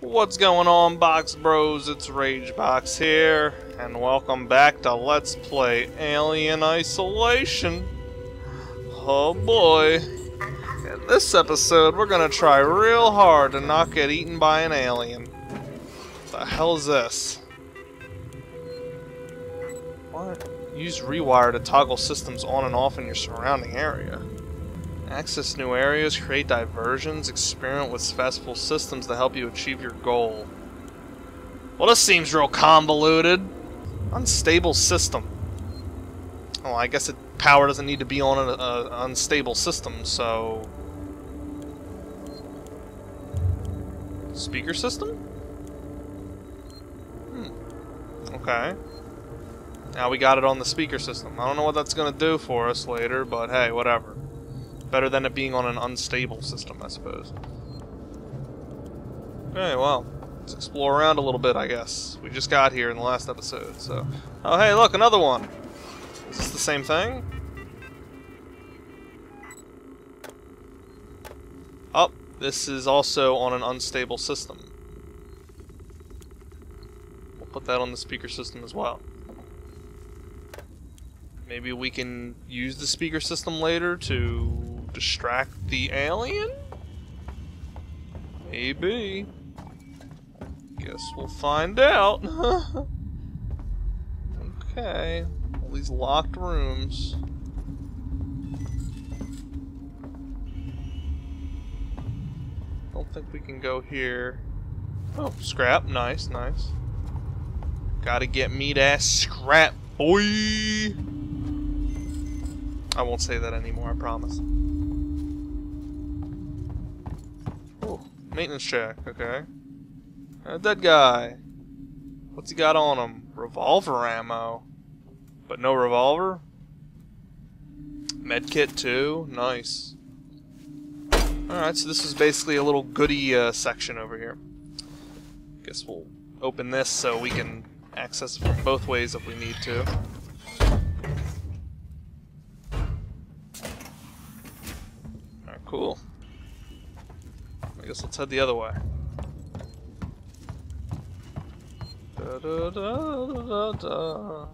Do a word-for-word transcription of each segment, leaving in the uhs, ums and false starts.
What's going on, Box Bros? It's RageBox here, and welcome back to Let's Play Alien Isolation. Oh boy. In this episode, we're gonna try real hard to not get eaten by an alien. What the hell is this? What? Use Rewire to toggle systems on and off in your surrounding area. Access new areas, create diversions, experiment with successful systems to help you achieve your goal. Well, this seems real convoluted. Unstable system. Oh, I guess it, power doesn't need to be on an unstable system, so... Speaker system? Hmm. Okay. Now we got it on the speaker system. I don't know what that's gonna do for us later, but hey, whatever. Better than it being on an unstable system, I suppose. Okay, well, let's explore around a little bit, I guess. We just got here in the last episode, so... Oh, hey, look, another one! Is this the same thing? Oh, this is also on an unstable system. We'll put that on the speaker system as well. Maybe we can use the speaker system later to distract the alien? Maybe. Guess we'll find out. Okay. All these locked rooms. Don't think we can go here. Oh, scrap. Nice, nice. Gotta get me that scrap, boy! I won't say that anymore, I promise. Oh, maintenance check, okay. A dead guy. What's he got on him? Revolver ammo. But no revolver? Medkit too? Nice. Alright, so this is basically a little goodie uh, section over here. Guess we'll open this so we can access it from both ways if we need to. Cool. I guess let's head the other way. Da, da, da, da, da.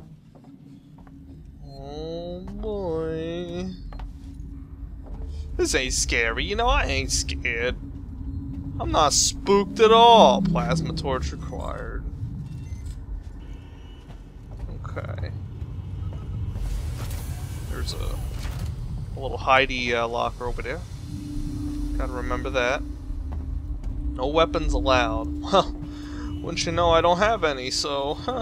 Oh boy. This ain't scary. You know, I ain't scared. I'm not spooked at all. Plasma torch required. Okay. There's a, a little hidey uh, locker over there. Gotta remember that. No weapons allowed. Well, wouldn't you know I don't have any, so, huh.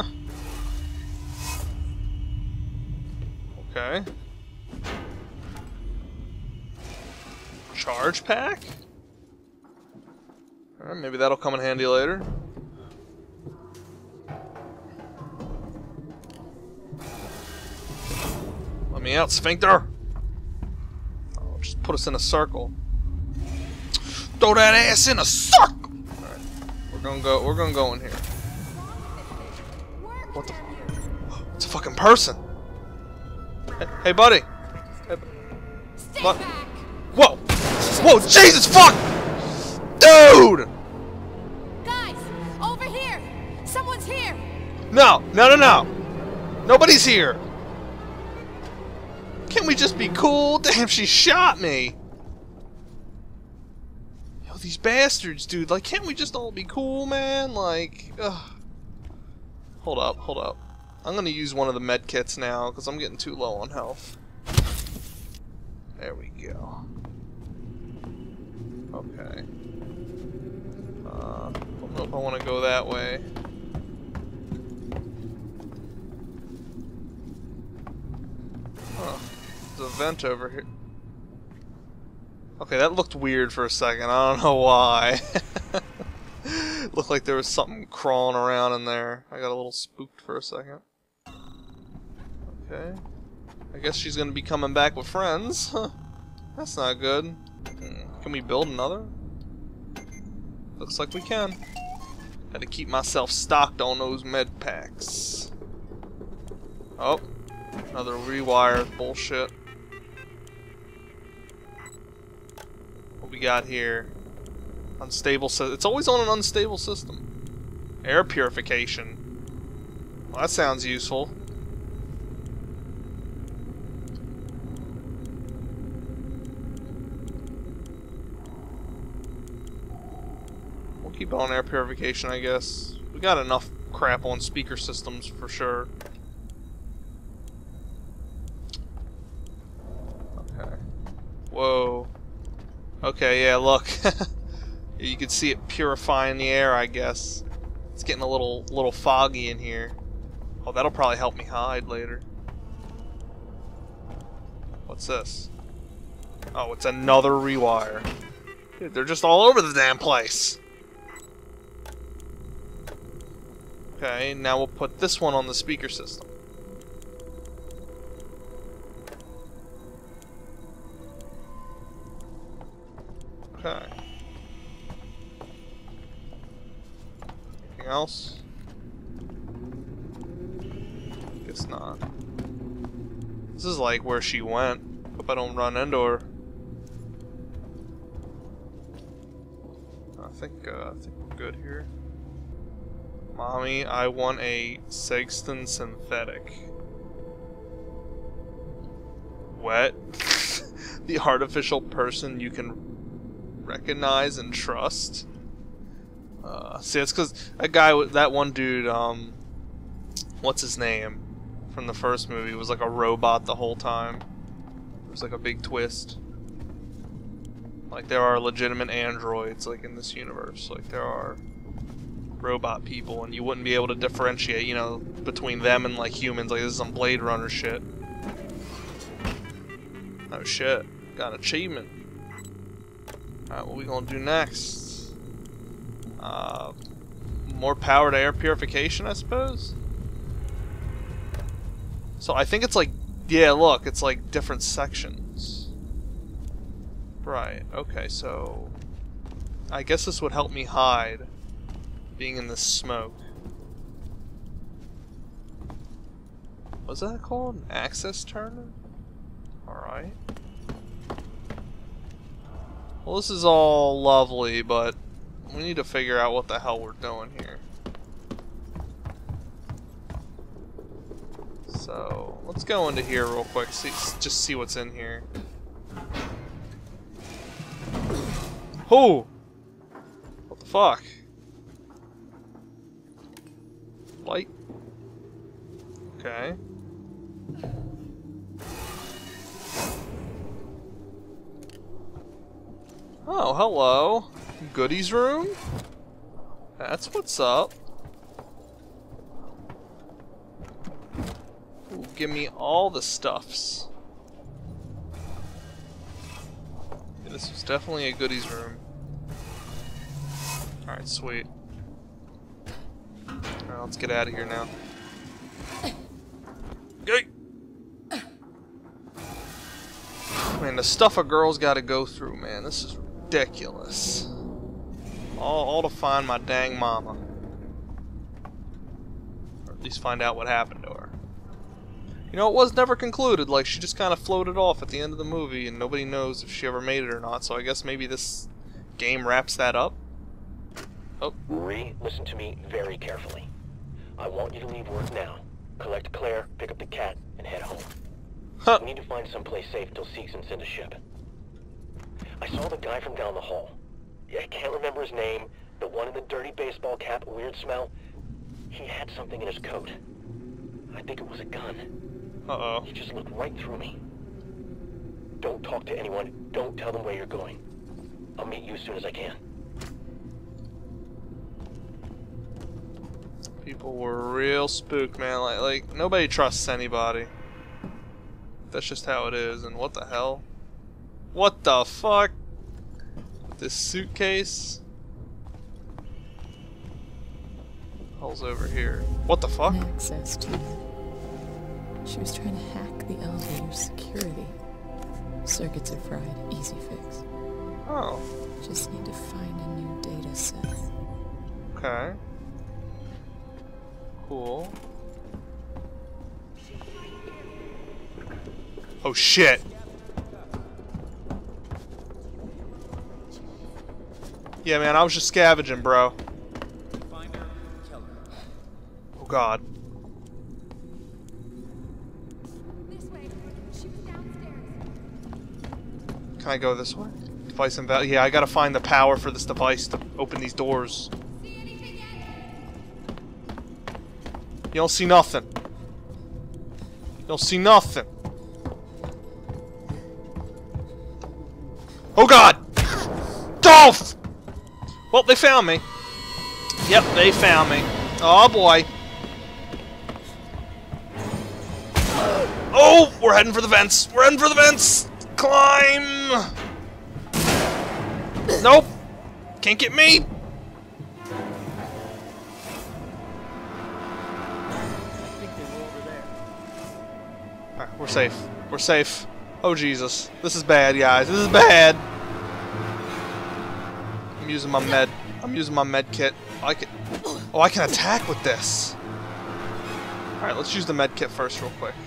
Okay. Charge pack? Alright, maybe that'll come in handy later. Let me out, Sphincter! Oh, just put us in a circle. Throw that ass in a circle! Alright. We're gonna go we're gonna go in here. What the f It's a fucking person! Hey, hey buddy! Hey, what? Whoa! Whoa, Jesus fuck! Dude! Guys! Over here! Someone's here! No! No no no! Nobody's here! Can't we just be cool? Damn, she shot me! These bastards, dude. Like, can't we just all be cool, man? Like, ugh. Hold up, hold up. I'm gonna use one of the med kits now, because I'm getting too low on health. There we go. Okay. Uh, don't know if I want to go that way. Huh. There's a vent over here. Okay, that looked weird for a second. I don't know why. Looked like there was something crawling around in there. I got a little spooked for a second. Okay. I guess she's gonna be coming back with friends. Huh. That's not good. Can we build another? Looks like we can. Gotta keep myself stocked on those med packs. Oh. Another rewire bullshit. What we got here? Unstable system. It's always on an unstable system. Air purification. Well, that sounds useful. We'll keep it on air purification, I guess. We got enough crap on speaker systems for sure. Okay. Whoa. Okay, yeah, look. You can see it purifying the air, I guess. It's getting a little little foggy in here. Oh, that'll probably help me hide later. What's this? Oh, it's another rewire. Dude, they're just all over the damn place. Okay, now we'll put this one on the speaker system. Okay. Anything else? Guess not. This is like where she went. Hope I don't run into her. I think, uh, I think we're good here. Mommy, I want a Sexton synthetic. What? The artificial person you can recognize and trust? Uh, see, it's because that guy, that one dude, um, what's his name? From the first movie, was like a robot the whole time. It was like a big twist. Like, there are legitimate androids, like, in this universe. Like, there are robot people, and you wouldn't be able to differentiate, you know, between them and, like, humans. Like, this is some Blade Runner shit. Oh, shit. Got an achievement. Alright, what we gonna do next? Uh, more power to air purification, I suppose? So, I think it's like, yeah, look, it's like different sections. Right, okay, so I guess this would help me hide being in the smoke. What's that called? An access turner? Alright. Well, this is all lovely, but we need to figure out what the hell we're doing here. So, let's go into here real quick, see, just see what's in here. Oh! What the fuck? Light? Okay. Oh, hello. Goodies room? That's what's up. Ooh, give me all the stuffs. Yeah, this was definitely a goodies room. Alright, sweet. Alright, let's get out of here now. Okay. Man, the stuff a girl's gotta go through, man. This is ridiculous. All, all to find my dang mama. Or at least find out what happened to her. You know, it was never concluded. Like, she just kind of floated off at the end of the movie, and nobody knows if she ever made it or not. So I guess maybe this game wraps that up. Oh. Marie, listen to me very carefully. I want you to leave work now. Collect Claire, pick up the cat, and head home. Huh. We need to find someplace safe till Seegson sends a ship. I saw the guy from down the hall. I can't remember his name. The one in the dirty baseball cap, weird smell. He had something in his coat. I think it was a gun. Uh-oh. He just looked right through me. Don't talk to anyone. Don't tell them where you're going. I'll meet you as soon as I can. People were real spooked, man. Like, like nobody trusts anybody. That's just how it is. And what the hell? What the fuck? This suitcase? Hell's over here. What the fuck? Access to it. She was trying to hack the elevator's security. Circuits are fried. Easy fix. Oh. Just need to find a new data set. Okay. Cool. Oh shit! Yeah, man, I was just scavenging, bro. Oh god. This way. She was downstairs. Can I go this way? Device and value. Yeah, I gotta find the power for this device to open these doors. See anything yet? You don't see nothing. You don't see nothing. Oh god! Dolph! Well, they found me. Yep, they found me. Oh boy. Oh, we're heading for the vents. We're heading for the vents. Climb. Nope. Can't get me. Alright, we're safe. We're safe. Oh Jesus. This is bad, guys. This is bad. I'm using my med. I'm using my med kit. I can. Oh, I can attack with this. All right, let's use the med kit first, real quick.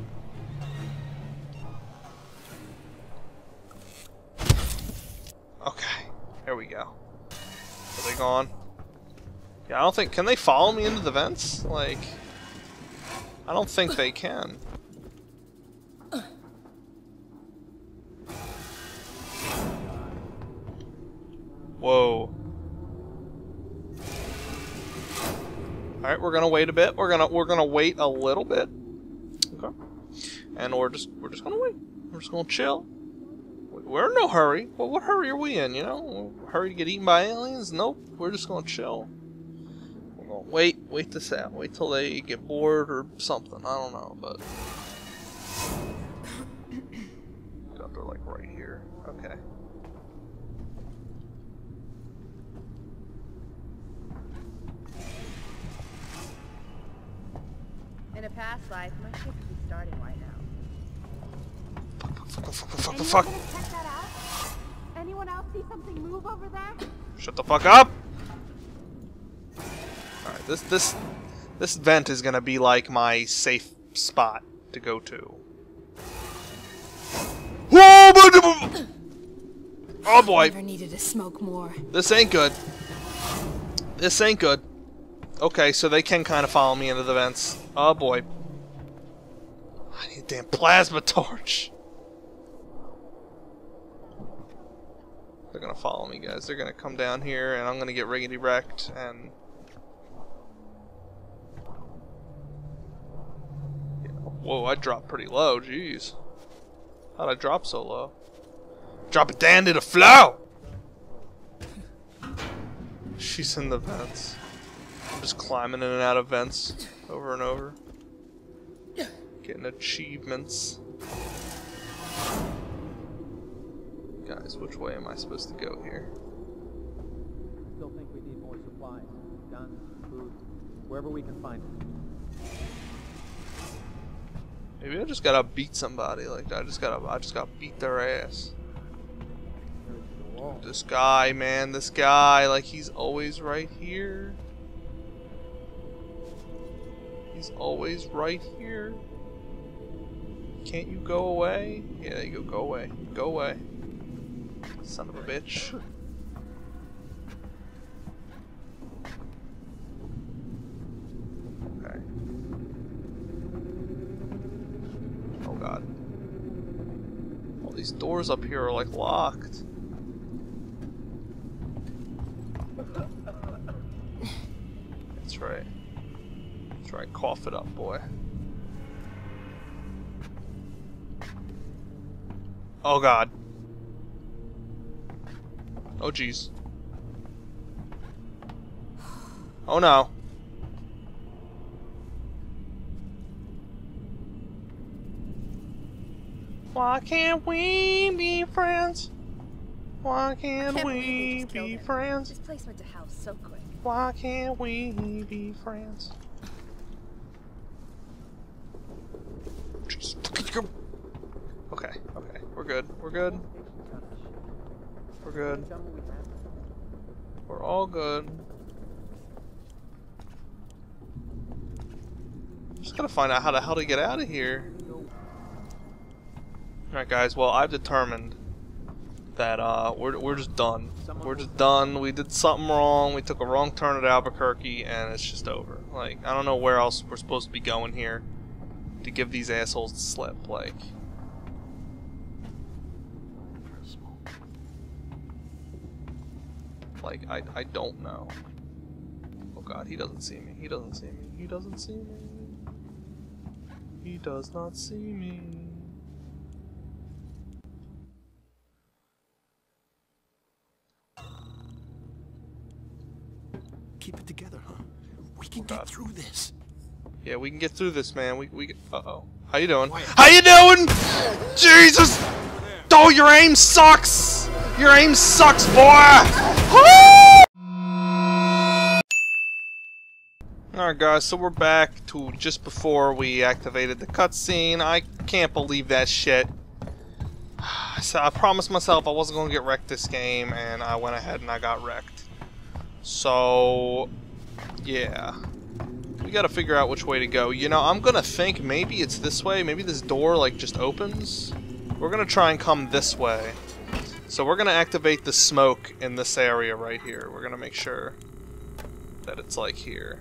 Okay, there we go. Are they gone? Yeah, I don't think. Can they follow me into the vents? Like, I don't think they can. Whoa. Alright, we're gonna wait a bit. We're gonna we're gonna wait a little bit. Okay. And we're just we're just gonna wait. We're just gonna chill. We're in no hurry. Well, what hurry are we in, you know? Hurry to get eaten by aliens? Nope. We're just gonna chill. We're gonna wait, wait this out. Wait till they get bored or something. I don't know, but they're like right here. Okay. In a past life, my ship would be starting right now. Fuck, fuck, fuck, fuck, Anyone fuck. gonna check that out? Anyone else see something move over there? Shut the fuck up! Alright, this this this vent is gonna be like my safe spot to go to. Oh boy! Never needed to smoke more. This ain't good. This ain't good. Okay, so they can kind of follow me into the vents. Oh boy. I need a damn plasma torch. They're gonna follow me, guys. They're gonna come down here, and I'm gonna get riggedy wrecked, and... Yeah. Whoa, I dropped pretty low, jeez. How'd I drop so low? Drop it down to the floor! She's in the vents. I'm just climbing in and out of vents over and over. Getting achievements. Guys, which way am I supposed to go here? Still think we need more supplies. Guns, food, wherever we can find it. Maybe I just gotta beat somebody. Like I just gotta, I just gotta beat their ass. This guy, man, this guy, like he's always right here. He's always right here. Can't you go away? Yeah, there you go. Go away. Go away. Son of a bitch. Okay. Oh god. All these doors up here are like locked. That's right. That's right. Cough it up, boy. Oh god. Oh jeez. Oh no. Why can't we be friends? Why can't, Can't we believe they just be killed him. friends? This place went to hell so quick. Why can't we be friends? Jeez. Okay, okay. We're good. We're good. We're good. We're all good. Just gotta find out how the hell to get out of here. Alright guys, well I've determined that uh, we're we're just done. We're just done. We did something wrong. We took a wrong turn at Albuquerque, and it's just over. Like, I don't know where else we're supposed to be going here to give these assholes the slip. Like, like I I don't know. Oh God, he doesn't see me. He doesn't see me. He doesn't see me. He does not see me. Keep it together, huh? We can God. get through this. Yeah, we can get through this, man. We we. Uh oh. How you doing? How you doing? Jesus! Oh, your aim sucks. Your aim sucks, boy. Woo! Alright, guys. So we're back to just before we activated the cutscene. I can't believe that shit. So I promised myself I wasn't gonna get wrecked this game, and I went ahead and I got wrecked. So, yeah. We gotta figure out which way to go. You know, I'm gonna think maybe it's this way. Maybe this door, like, just opens. We're gonna try and come this way. So we're gonna activate the smoke in this area right here. We're gonna make sure that it's, like, here.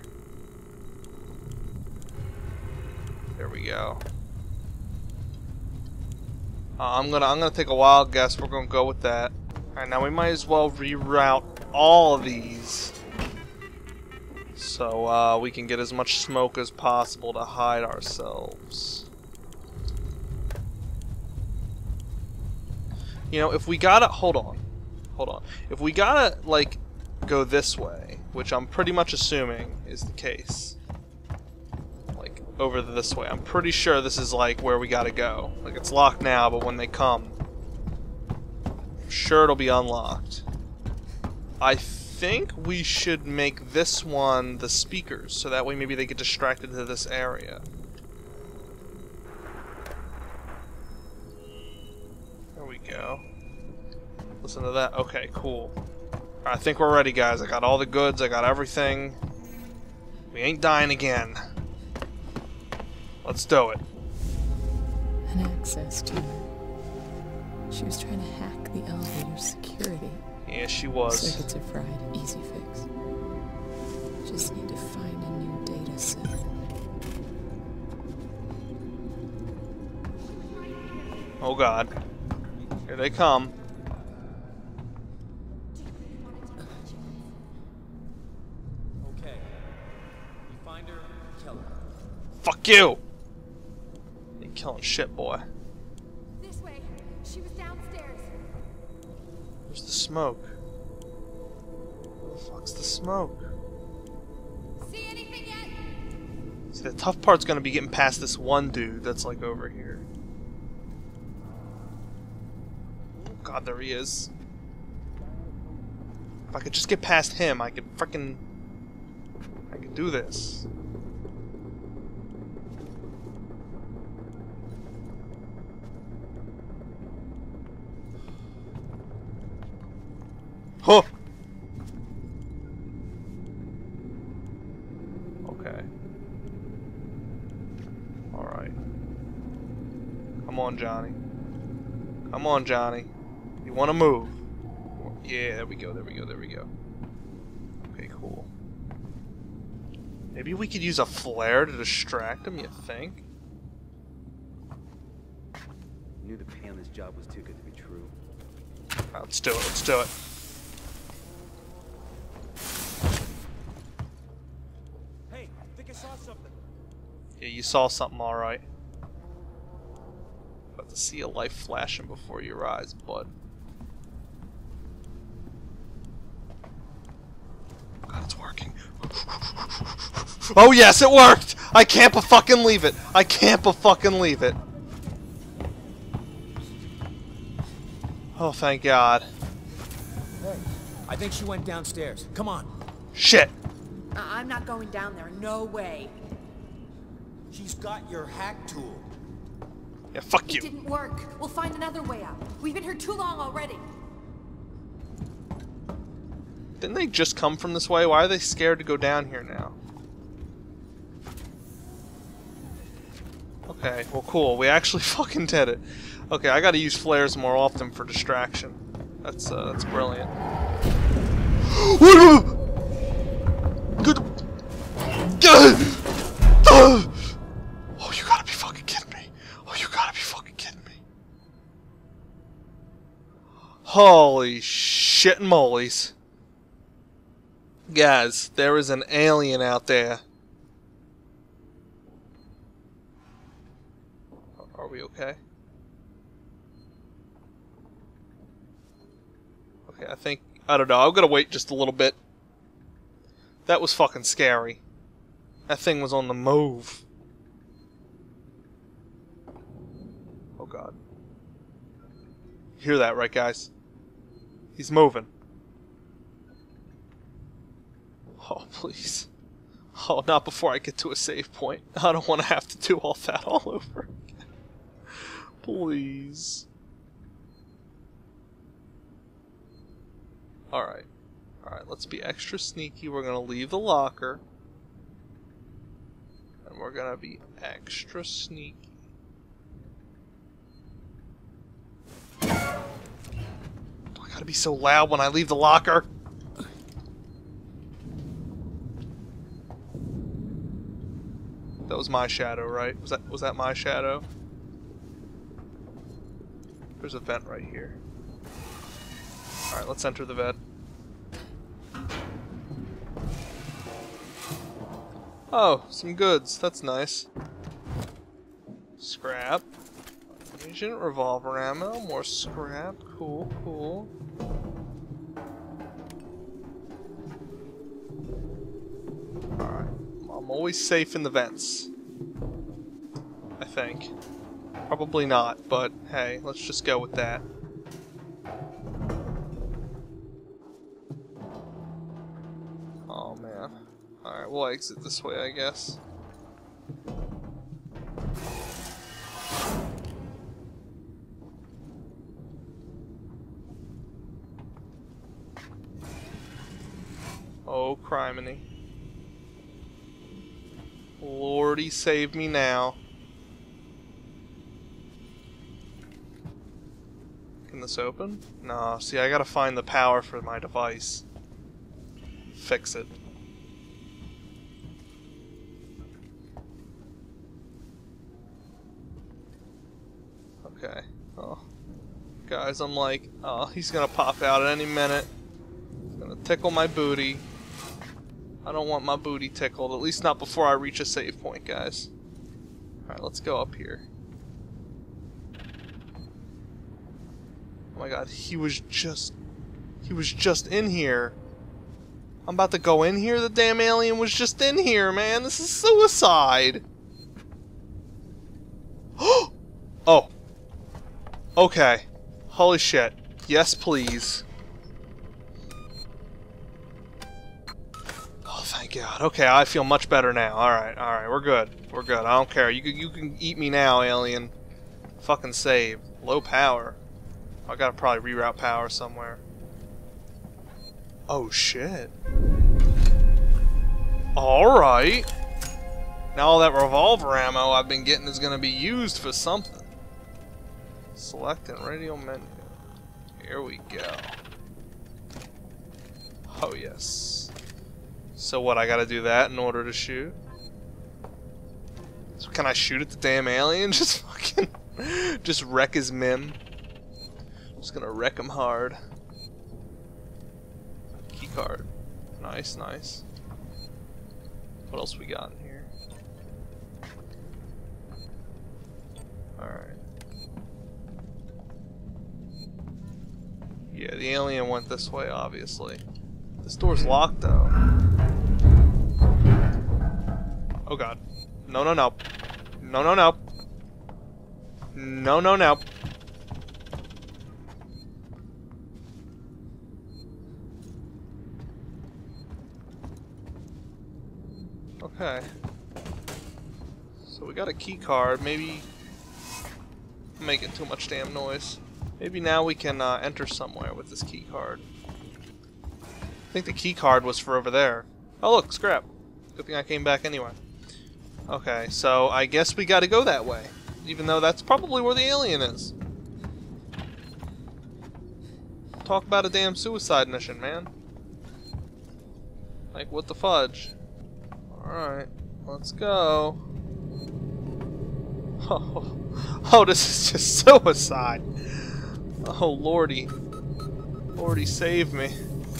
There we go. Uh, I'm gonna I'm gonna take a wild guess. We're gonna go with that. Alright, now we might as well reroute all of these so uh, we can get as much smoke as possible to hide ourselves. You know, if we gotta hold on, hold on. If we gotta like go this way, which I'm pretty much assuming is the case, like over this way, I'm pretty sure this is like where we gotta go. Like it's locked now, but when they come, I'm sure it'll be unlocked. I think we should make this one the speakers, so that way maybe they get distracted to this area. There we go. Listen to that. Okay, cool. I think we're ready, guys. I got all the goods. I got everything. We ain't dying again. Let's do it. An access to her. She was trying to hack the elevator's security. Yeah, she was. Circuits are fried. Easy fix. Just need to find a new data set. Oh God. Here they come. Okay. You find her, kill her. Fuck you! You killing shit, boy. This way. She was downstairs. Where's the smoke? Where the fuck's the smoke? See anything yet? See, the tough part's gonna be getting past this one dude that's like over here. Oh God, there he is. If I could just get past him, I could frickin' I could do this. Huh! Okay. Alright. Come on, Johnny. Come on, Johnny. You wanna move? Yeah, there we go, there we go, there we go. Okay, cool. Maybe we could use a flare to distract him, you think? Knew the pay on this job was too good to be true. Right, let's do it, let's do it. Hey, I think I saw something. Yeah, you saw something alright. About to see a light flashing before your eyes, bud. God, it's working. Oh yes, it worked! I can't but fucking leave it! I can't but fucking leave it! Oh, thank God. Hey, I think she went downstairs. Come on. Shit! I I'm not going down there. No way. She's got your hack tool. Yeah, fuck It you. didn't work. We'll find another way out. We've been here too long already. Didn't they just come from this way? Why are they scared to go down here now? Okay, well cool. We actually fucking did it. Okay, I gotta use flares more often for distraction. That's uh, that's brilliant. Good. Oh, you gotta be fucking kidding me! Oh, you gotta be fucking kidding me! Holy shit and molies! Guys, there is an alien out there. Are we okay? Okay, I think... I don't know, I'm gonna wait just a little bit. That was fucking scary. That thing was on the move. Oh god. Hear that, right, guys? He's moving. Oh, please. Oh, not before I get to a save point. I don't want to have to do all that all over again. Please. Alright. Alright, let's be extra sneaky. We're gonna leave the locker. And we're gonna be extra sneaky. Do I gotta be so loud when I leave the locker? That was my shadow, right? Was that was that my shadow? There's a vent right here. Alright, let's enter the vent. Oh, some goods. That's nice. Scrap. Agent, revolver ammo, more scrap. Cool, cool. Alright. I'm always safe in the vents. I think. Probably not, but hey, let's just go with that. Oh man. Alright, we'll exit this way, I guess. Oh, criminy. Lordy, save me now. Can this open? No, see, I gotta find the power for my device. Fix it. Okay. Oh. Guys, I'm like, oh, he's gonna pop out at any minute. He's gonna tickle my booty. I don't want my booty tickled, at least not before I reach a save point, guys. Alright, let's go up here. Oh my god, he was just... He was just in here. I'm about to go in here, the damn alien was just in here, man. This is suicide. Oh. Okay. Holy shit. Yes, please. Oh, thank God. Okay, I feel much better now. Alright, alright, we're good. We're good. I don't care. You can, you can eat me now, alien. Fucking save. Low power. I gotta probably reroute power somewhere. Oh, shit. Alright. Now all that revolver ammo I've been getting is gonna be used for something. Select and radio menu. Here we go. Oh, yes. So what, I gotta do that in order to shoot? So can I shoot at the damn alien? Just fucking... just wreck his mim. Just gonna wreck him hard. Keycard. Nice, nice. What else we got in here? Alright. Yeah, the alien went this way, obviously. This door's locked, though. Oh god. No, no, no. No, no, no. No, no, no. Okay. So we got a key card. Maybe I'm making too much damn noise. Maybe now we can uh, enter somewhere with this key card. I think the key card was for over there. Oh look, scrap. Good thing I came back anyway. Okay, so I guess we gotta go that way. Even though that's probably where the alien is. talk about a damn suicide mission, man. Like, what the fudge? Alright, let's go. Oh, oh, this is just suicide. Oh, lordy. Lordy, save me.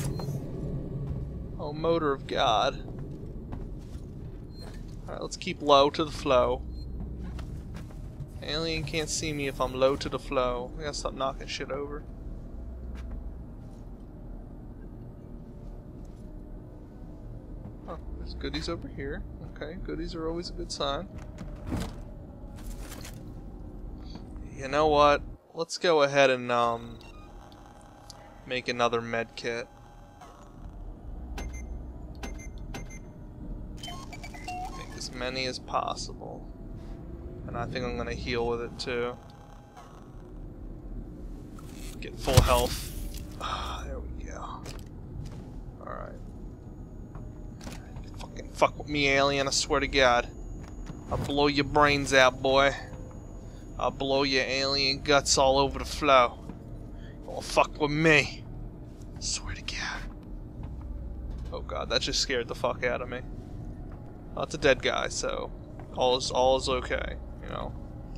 Oh, motor of God. Alright, let's keep low to the flow. Alien can't see me if I'm low to the flow. I gotta stop knocking shit over. Oh, there's goodies over here. Okay, goodies are always a good sign. You know what? Let's go ahead and um make another med kit. Make as many as possible. And I think I'm gonna heal with it too. Get full health. Ah, there we go. Alright. Fucking fuck with me, alien, I swear to God. I'll blow your brains out, boy. I'll blow your alien guts all over the floor. Don't fuck with me. I swear to God. Oh God, that just scared the fuck out of me. Well, it's a dead guy, so all is all is okay. You know.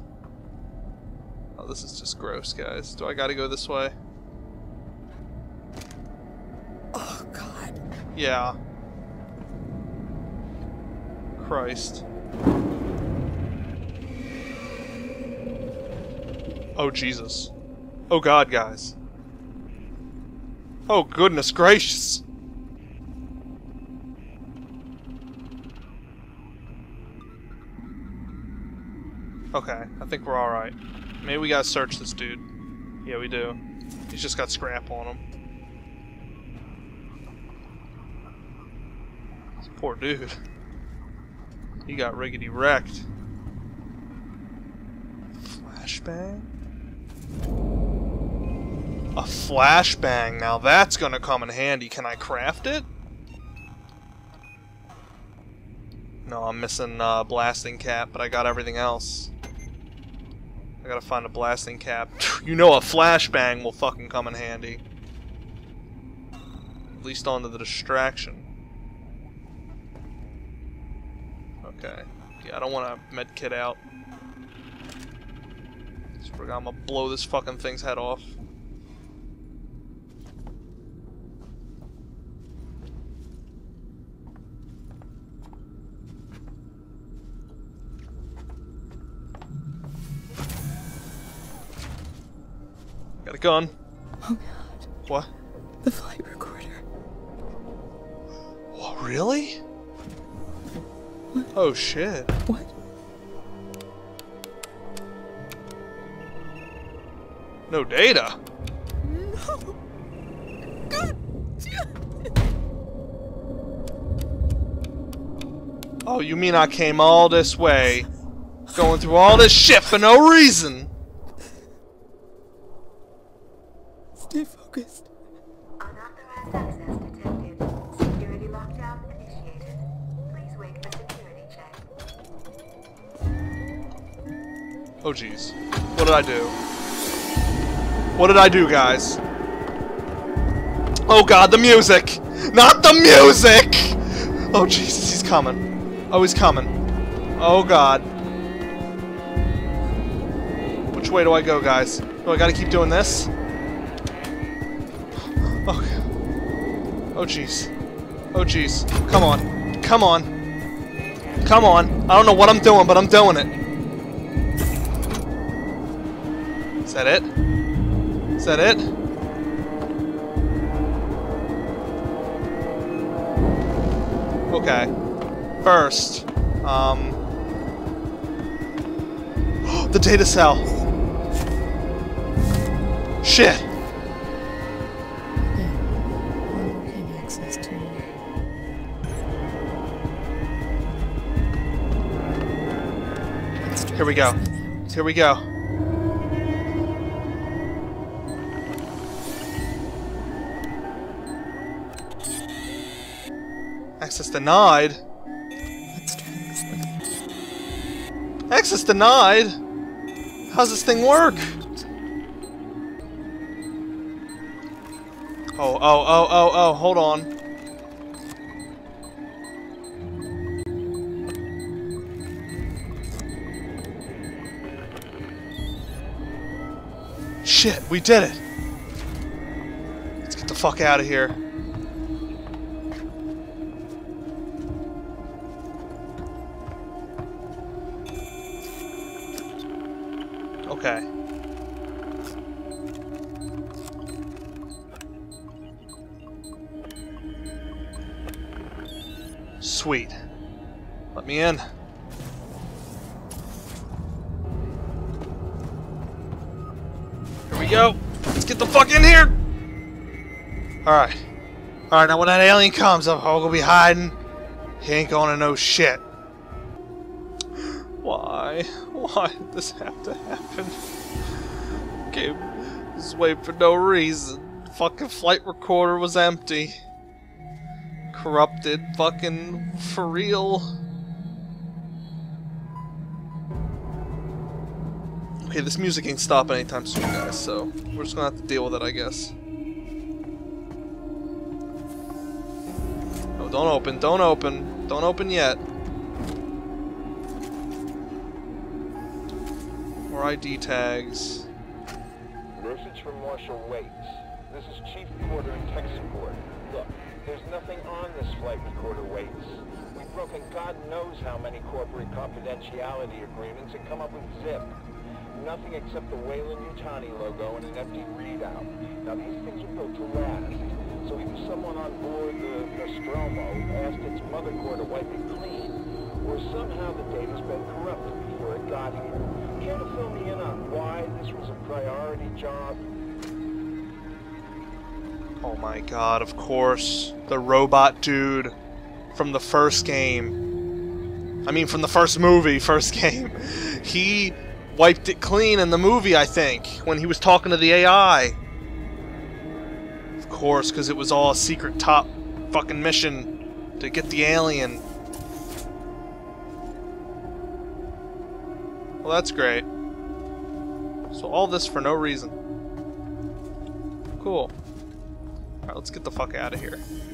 Oh, this is just gross, guys. Do I gotta go this way? Oh, God. Yeah. Christ. Oh, Jesus. Oh, God, guys. Oh, goodness gracious. Okay, I think we're alright. Maybe we gotta search this dude. Yeah, we do. He's just got scrap on him. This poor dude. He got riggedy wrecked. Flashbang? A flashbang. Now that's gonna come in handy. Can I craft it? No, I'm missing uh, blasting cap, but I got everything else. I gotta find a blasting cap. You know a flashbang will fucking come in handy. At least onto the distraction. Okay. Yeah, I don't want to medkit out. I'm gonna blow this fucking thing's head off. Got a gun. Oh, God. What? The flight recorder. What, really? What? Oh, shit. What? No data. No. God. Oh, you mean I came all this way, going through all this shit for no reason? Stay focused. Unauthorized access detected. Security lockdown initiated. Please wait for security check. Oh, jeez. What did I do? What did I do, guys? Oh god, the music! Not the music! Oh Jesus, he's coming. Oh, he's coming. Oh god. Which way do I go, guys? Do I gotta keep doing this? Oh, oh jeez. Oh jeez. Come on. Come on. Come on. I don't know what I'm doing, but I'm doing it. Is that it? Is that it? Okay. First, um... the data cell! Shit! Yeah. Unlocking access to it. Here we go. Here we go. Access denied? Let's try this thing. Access denied? How's this thing work? Oh, oh, oh, oh, oh, hold on. Shit, we did it! Let's get the fuck out of here. Okay. Sweet. Let me in. Here we go. Let's get the fuck in here. Alright. Alright, now when that alien comes, I'm gonna be hiding. He ain't gonna know shit. Why? Why did this have to happen? Okay, just wait for no reason. Fucking flight recorder was empty. Corrupted, fucking for real. Okay, this music ain't stopping anytime soon, guys, so we're just gonna have to deal with it, I guess. No, don't open, don't open, don't open yet. More I D tags. Message from Marshal Waits. This is Chief Recorder in tech support. Look, there's nothing on this flight recorder, Waits. We've broken God knows how many corporate confidentiality agreements and come up with zip. Nothing except the Weyland-Yutani logo and an empty readout. Now these things are built to last. So either someone on board the Nostromo asked its mother core to wipe it clean, or somehow the data's been corrupted before it got here. Care to fill me in on why this was a priority job? Oh my god, of course. The robot dude from the first game. I mean, from the first movie, first game. He wiped it clean in the movie, I think, when he was talking to the A I. Of course, because it was all a secret top fucking mission to get the alien. Well, that's great. So all this for no reason. Cool. Alright, let's get the fuck out of here.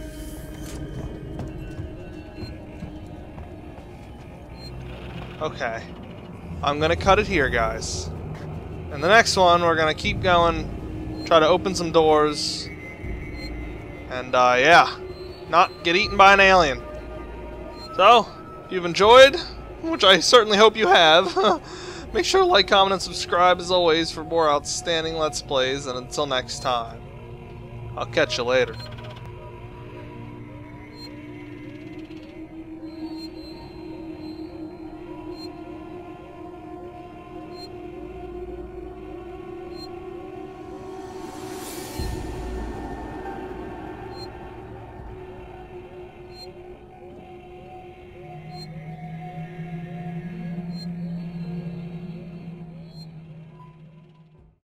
Okay. I'm gonna cut it here, guys. And the next one, we're gonna keep going, try to open some doors, and, uh, yeah. Not get eaten by an alien. So, if you've enjoyed, which I certainly hope you have, make sure to like, comment, and subscribe as always for more outstanding Let's Plays, and until next time, I'll catch you later.